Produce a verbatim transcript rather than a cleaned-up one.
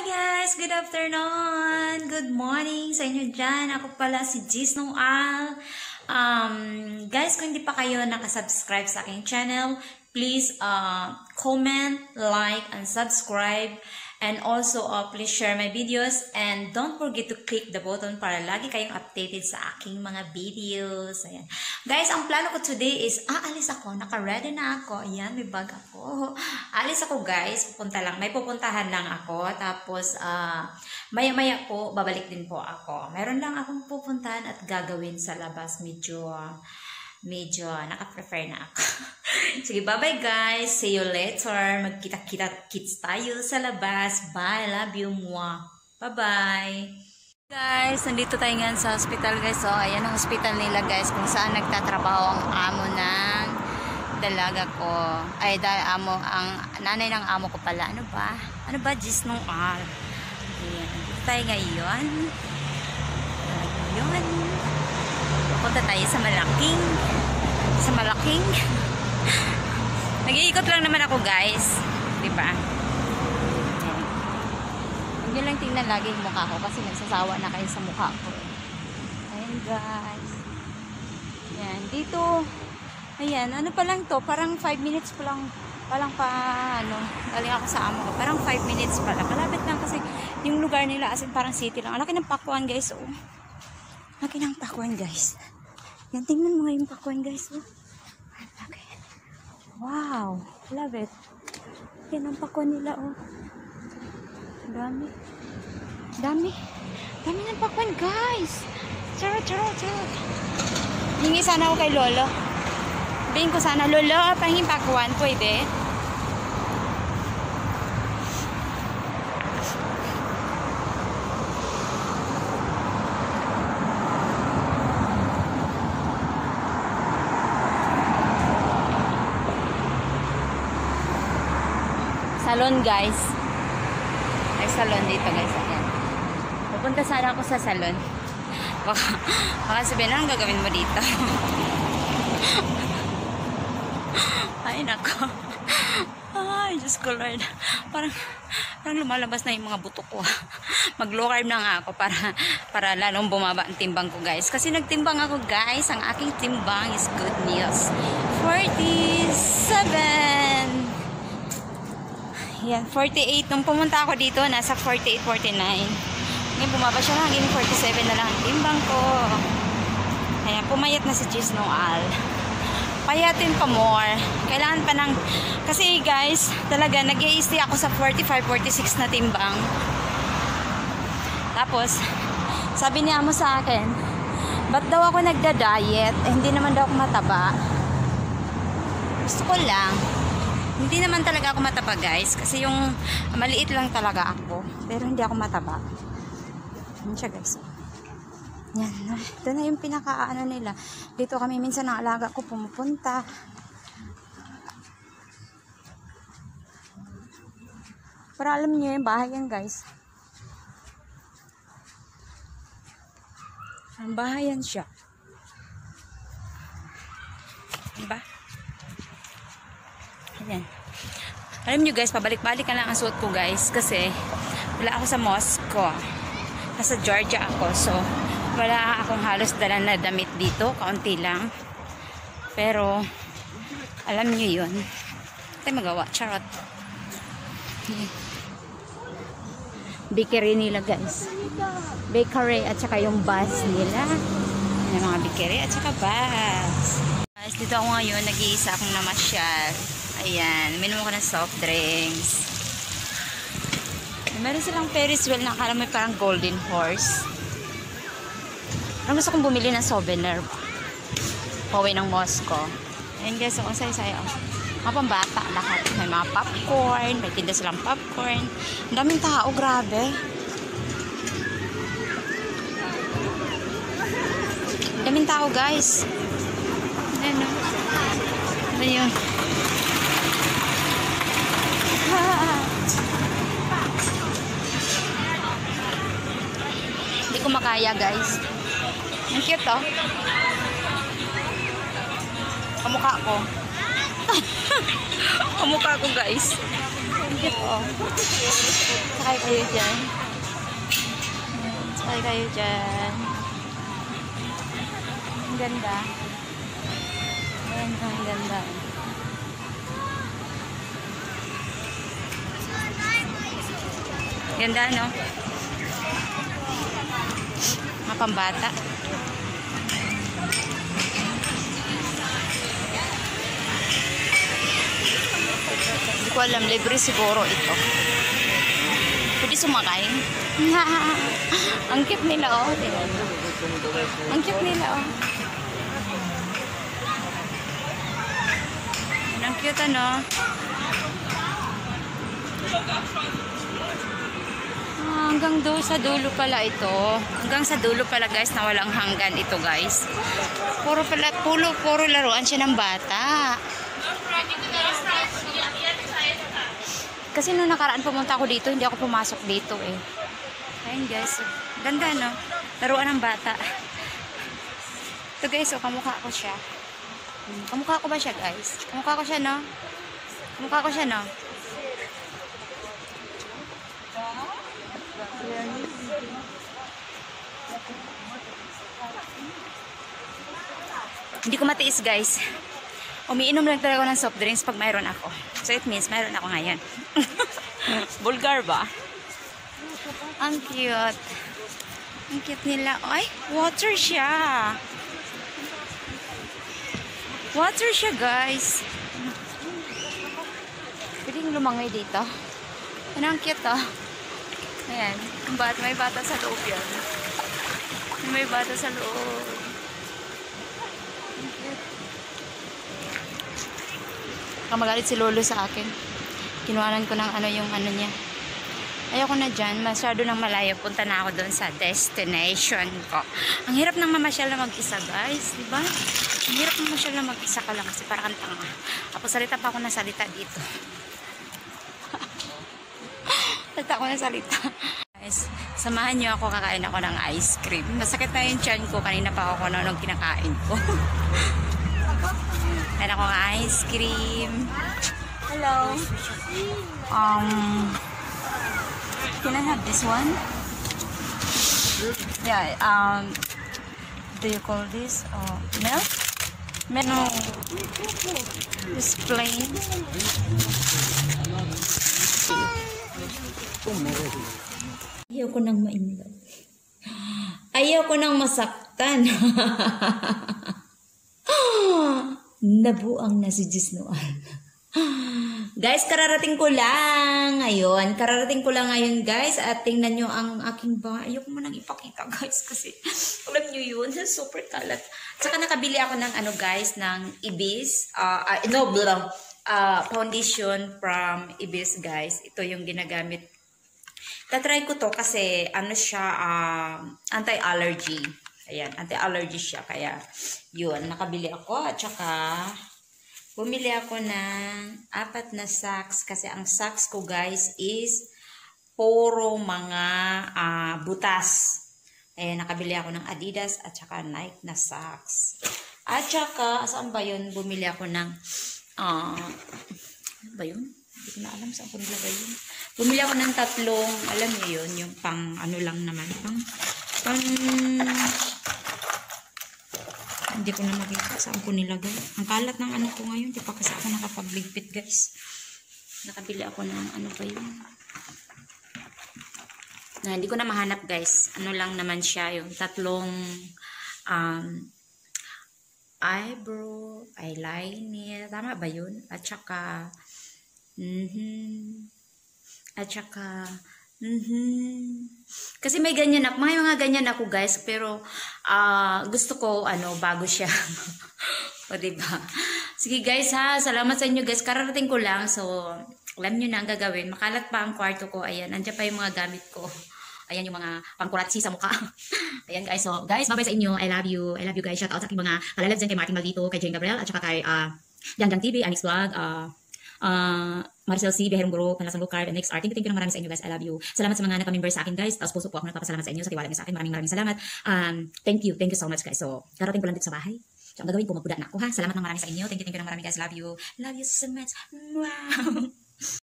guys! Good afternoon! Good morning sa inyo dyan. Ako pala si Gis Noal. Um, guys, kung hindi pa kayo nakasubscribe sa aking channel, please uh, comment, like, and subscribe. And also, uh, please share my videos. And don't forget to click the button para lagi kayong updated sa aking mga videos. Ayan. Guys, ang plano ko today is, aalis ako. Naka-ready na ako. Ayan, may bag ako. Alis ako guys. Pupunta lang. May pupuntahan lang ako. Tapos, uh, maya-maya po, babalik din po ako. Meron lang akong pupuntahan at gagawin sa labas. Medyo, uh, medyo naka-prefer na ako. Sige, bye-bye guys. See you later. Magkita-kita kits tayo sa labas. Bye. Love you. Mwah. Bye-bye. Guys, nandito tayo ngayon sa hospital guys. So, ayan ang hospital nila guys. Kung saan nagtatrabaho ang amo ng dalaga ko. Ay, dahil amo, ang nanay ng amo ko pala. Ano ba? Ano ba? Gis Noal. Ayan. Dito tayo ngayon. Ngayon. Pupunta tayo sa malaking. Sa malaking. Nag-iikot lang naman ako guys. Diba? Huwag nyo lang tingnan lagi yung mukha ko kasi nagsasawa na kayo sa mukha ko. Ayan guys. Ayan. Dito. Ayan. Ano pa lang to? Parang five minutes pa lang. Palang pa ano. Galing ako sa amo ko. Parang five minutes pa lang. Malapit lang kasi yung lugar nila as in parang city lang. Ang laki ng pakuan guys. Oh. Laki ng pakuan guys. Yan. Tingnan mo nga yung pakuan guys. Oh. Wow, love it. Yan ang pakuan nila, oh. Dami. Dami. Dami ng pakuan, guys. Charot, charot, charot. Hingi sana ako kay Lolo. Sabihin ko sana, Lolo, pahingin pakuan, pwede? Salon guys. May salon dito guys. Ayan. Pupunta sana ako sa salon. Baka, baka sabihin na ang gagawin mo dito. Ay nako. Ay Diyos ko Lord. Parang, parang lumalabas na yung mga buto ko. Mag-low carb na nga ako para, para lalong bumaba ang timbang ko guys. Kasi nagtimbang ako guys. Ang aking timbang is good news. forty-seven. Yan, forty-eight. Nung pumunta ako dito, nasa forty-eight, forty-nine. Ngayon, bumaba siya na. Hanggang forty-seven na lang ang timbang ko. Ayan, pumayat na si Gis Noal. Payatin pa more. Kailangan pa ng... Kasi guys, talaga, nag-i-stay ako sa forty-five, forty-six na timbang. Tapos, sabi niya mo sa akin, ba't daw ako nagda-diet? Eh, hindi naman daw ako mataba. Gusto ko lang. Hindi naman talaga ako mataba guys. Kasi yung maliit lang talaga ako. Pero hindi ako mataba. Yan siya guys. Yan. Ito na yung pinaka-ano nila. Dito kami minsan ng alaga ko pumupunta. Para alam niyo yung bahay yan guys. Ang bahay yan siya. Diba? Ayan. Alam nyo guys, pabalik-balik na lang ang suot ko guys. Kasi wala ako sa Moscow. Nasa Georgia ako. So, wala akong halos dala na damit dito. Kaunti lang. Pero, alam nyo yun. Ito magawa. Charot. Bakery nila guys. Bakery at saka yung bus nila. Yung mga bakery at saka bus. Guys, dito ako ngayon. Nag-iisa akong namasyal. Ayan, minum ko ng soft drinks. Meron silang Ferris wheel na akala may parang golden horse. Ang gusto kong bumili ng souvenir. Pauwi ng Moscow. Ayan guys, so, ang saya-saya. Mga pambata lahat. May mga popcorn. May tinda silang popcorn. Ang daming tao, grabe. Ang daming tao guys. Ayan o. Ano yun? Hindi ko makaya guys. Ang cute oh. Kamukha ko. Kamukha ko guys. cute oh. Sakay kayo dyan. Sakay kayo dyan. Ang ganda. Ayan, ang ganda. Ganda, no? Mga pambata. Hindi ko alam, libre siguro ito. Pwede sumakay. Ang cute nila, oh. Ang cute nila, oh. Ang cute, ano? Ah, hanggang doon sa dulo pala ito. Hanggang sa dulo pala, guys, na walang hanggan ito, guys. Puro pala, puro, puro laruan siya ng bata. Kasi nung nakaraan pumunta ako dito, hindi ako pumasok dito eh. Ayun guys, ganda no? Laruan ng bata. Ito guys, oh, kamukha ko siya. Kamukha ko ba siya guys? Kamukha ko siya no? Kamukha ko siya no? Hindi ko matiis guys. Umiinom lang talaga ako ng soft drinks pag mayroon ako. So it means mayroon ako ngayon. Bulgar ba? Ang cute. Ang cute nila. Ay, water siya. Water siya guys. Pwedeng lumangoy dito. Ano ang cute oh. Ayan. Bat, may bata sa loob yan. May bata sa loob. Kamagalit si Lolo sa akin. Kinuhanan ko ng ano yung ano niya. Ayoko na dyan. Masyado nang malayo. Punta na ako doon sa destination ko. Ang hirap ng mamasyal na mag-isa guys. Diba? Ang hirap ng mamasyal na mag-isa ka lang. Kasi para kang tanga. Tapos salita pa ako ng salita dito. Salita ako ng salita. Guys, samahan nyo ako. Kakain ako ng ice cream. Masakit na yung tiyan ko. Kanina pa ako kung ano kinakain ko. Ayan ako ng ice cream. Hello. Um, can I have this one? Yeah. Um, do you call this uh, milk? Milk? No. This plain. Ayaw ko nang mainlog. Ayaw ko nang masaktan. Nabuang na si Gisnoan. Guys, kararating ko lang. Ayun, kararating ko lang ngayon, guys. At tingnan nyo ang aking banga. Ayoko mo nang ipakita, guys. Kasi, alam nyo yun, super kalat. Saka nakabili ako ng, ano, guys, ng Ibis. Uh, uh, no, blah, uh, foundation from Ibis, guys. Ito yung ginagamit. Tatry ko to kasi, ano siya, uh, anti-allergy. Ayan, anti-allergy siya. Kaya, yun, nakabili ako. At saka, bumili ako ng apat na socks. Kasi ang socks ko, guys, is puro mga uh, butas. Ayan, nakabili ako ng Adidas at saka Nike na socks. At saka, saan ba yun? Bumili ako ng, uh, ano ba yun? Hindi ko na alam saan ko nilagay yun. Bumili ako ng tatlong, alam niyo yun, yung pang, ano lang naman, pang, pang, hindi ko na makita saan ko nilagay. Ang kalat ng ano ko ngayon. Di pa kasi ako nakapagligpit guys. Nakabili ako ng ano pa yun. Na, hindi ko na mahanap guys. Ano lang naman siya. Yung tatlong um, eyebrow, eyeliner. Tama ba yun? At saka mm-hmm. At saka Mm-hmm. Kasi may ganyan ako, may mga ganyan ako guys, pero uh, gusto ko ano, bago siya. O diba? Sige guys ha, salamat sa inyo guys, kararating ko lang, so alam nyo na ang gagawin. Makalat pa ang kwarto ko, ayan, andyan pa yung mga gamit ko. Ayan yung mga pangkuratsi sa mukha. Ayan guys, so guys, bye bye sa inyo, I love you, I love you guys, shout out sa aking mga kalalabs dyan kay Martin Maldito, kay Jane Gabriel, at saka kay uh, Jangjang T V, Anix Vlog, uh, Uh, Marcel C, Beherong Guru, Panlasang Lukar, and next art. Thank you, thank you ng marami sa inyo guys. I love you. Salamat sa mga nagpa-member sa akin guys. Tapos puso po ako nagpapasalamat sa inyo sa tiwala niyo sa akin. Maraming maraming salamat. Um, thank you. Thank you so much guys. So, karating ko lang dito sa bahay. So, ang gagawin ko, magpuda na ako ha. Salamat ng marami sa inyo. Thank you, thank you ng marami guys. Love you. Love you so much. Wow.